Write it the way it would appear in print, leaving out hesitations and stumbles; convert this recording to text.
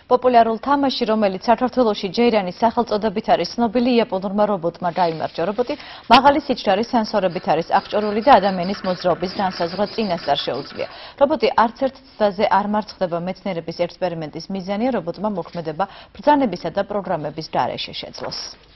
პოპულარულ თამაში, რომელიც საქართველოში ჯეირანის სახელწოდებით არის ცნობილი, იაპონურმა რობოტმა გაიმარჯვა. რობოტი მაღალი სიჩქარის სენსორებით არის აღჭურვილი და ადამიანის მოძრაობის განსაზღვრა წინასწარ შეუძლია. რობოტი არც ერთ ცდაზე არ მარცხდება. მეცნიერების ექსპერიმენტის მიზანია რობოტმა მოქმედება ბრძანებისა და პროგრამების გარეშე შეძლოს.